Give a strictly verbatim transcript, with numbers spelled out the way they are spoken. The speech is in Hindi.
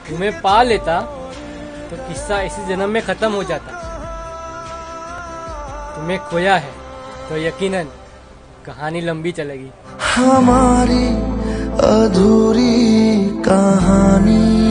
तुम्हें पा लेता तो किस्सा इसी जन्म में खत्म हो जाता। तुम्हें खोया है तो यकीनन कहानी लंबी चलेगी। हमारी अधूरी कहानी।